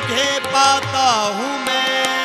तुझे पाता हूँ मैं।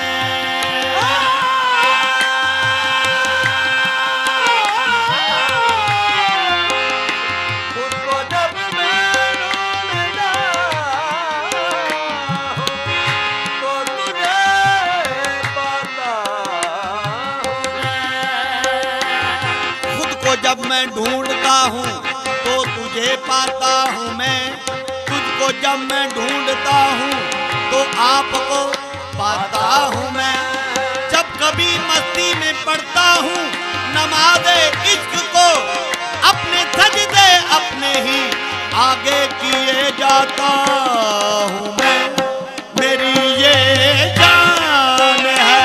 जब मैं ढूंढता हूँ तो तुझे पाता हूँ मैं। तुझको जब मैं ढूंढता हूँ तो आपको पाता हूँ मैं। जब कभी मस्ती में पढ़ता हूँ नमाज़े इश्क को, अपने सजदे अपने ही आगे किए जाता हूँ मैं। मेरी ये जान है,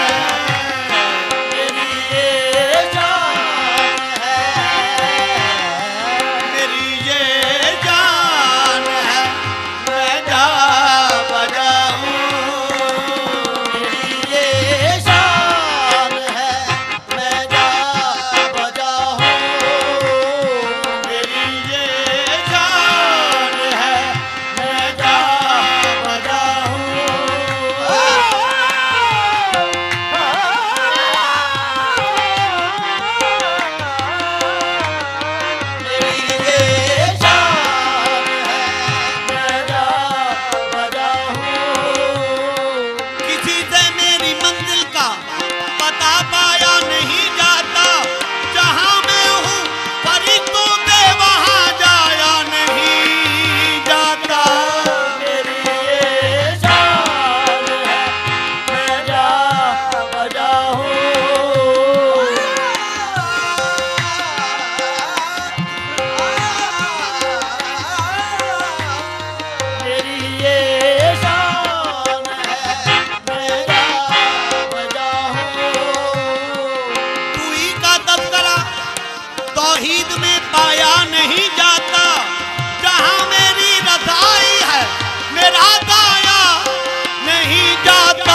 तौहीद में पाया नहीं जाता। जहां मेरी रज़ाई है मेरा दाया नहीं जाता।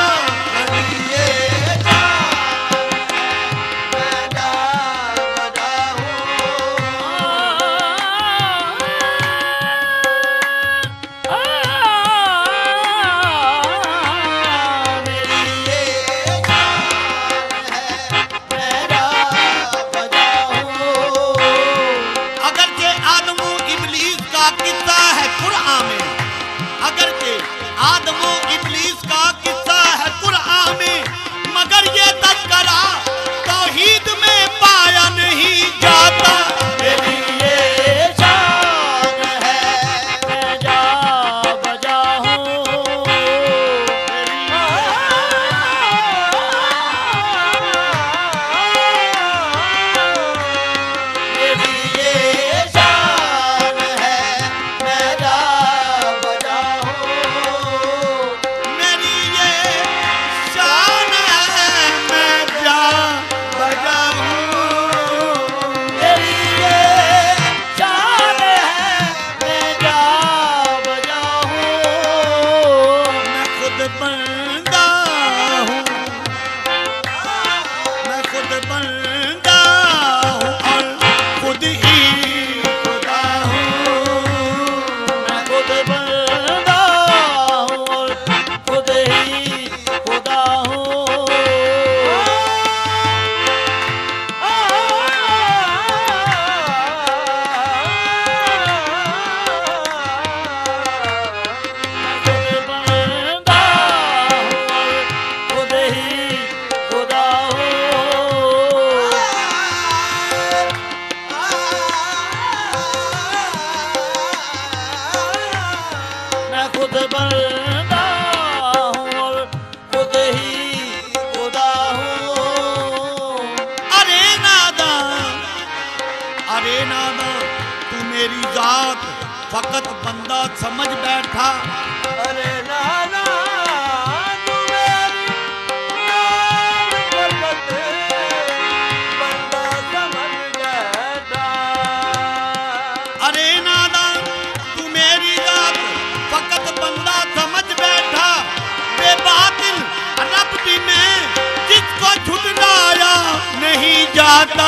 आदमो इब्लीस का किस्सा है कुरान में, मगर ये तज़किरा तौहीद में पाया नहीं जाता। मेरी ये शान है मैं जा बजा हूँ। मेरी ये शान है मैं जा बजा हूँ। अरे नादा तू मेरी जात फकत बंदा समझ बैठा। अरे नादा तू मेरी जात फकत बंदा समझ बैठा। अरे नादा तू मेरी जात फकत बंदा समझ बैठा। बेबातिल रब भी मैं जिसको झुटलाया नहीं जाता।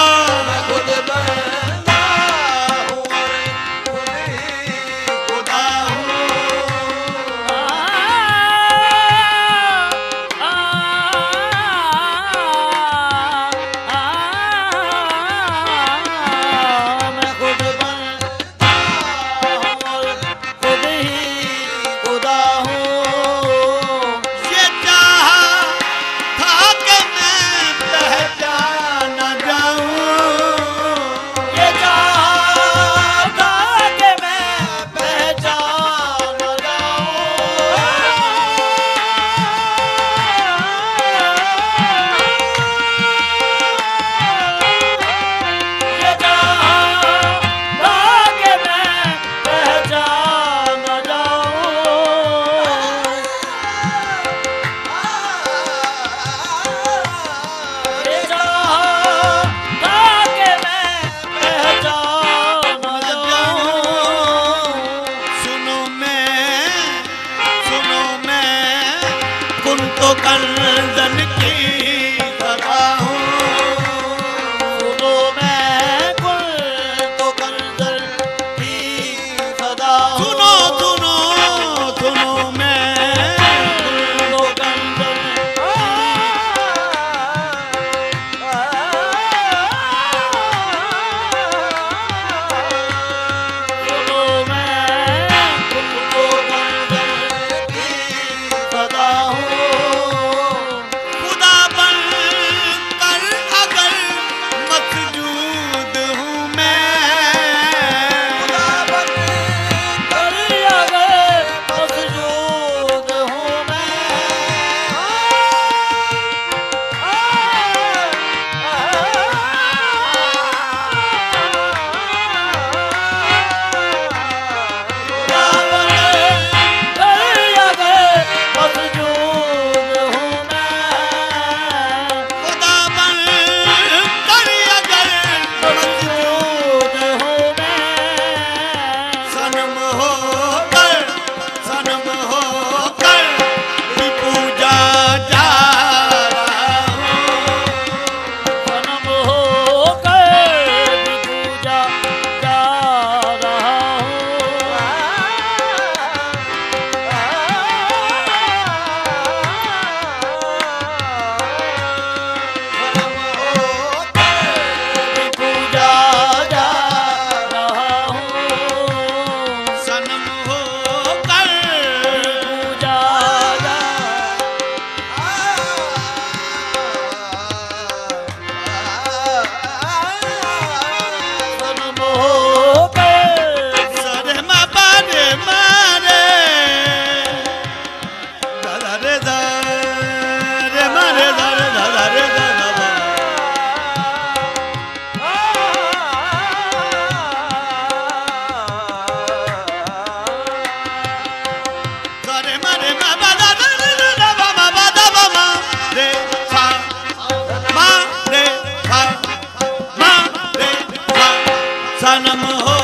सनम हो।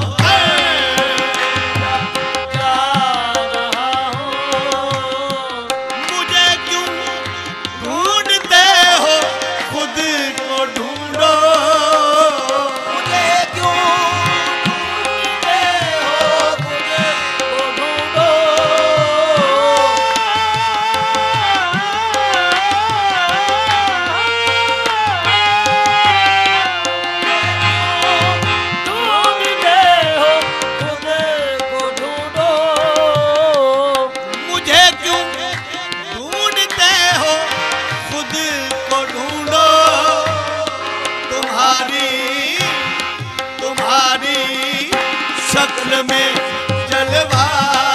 मुझे क्यों ढूंढते हो, खुद को ढूंढो। मुझे क्यों ढूंढते हो, खुद को ढूंढो। ढूंढते हो, खुद को ढूंढो। मुझे क्यों ढूंढते हो, खुद को ढूंढो। तुम्हारी तुम्हारी शक्ल में जलवा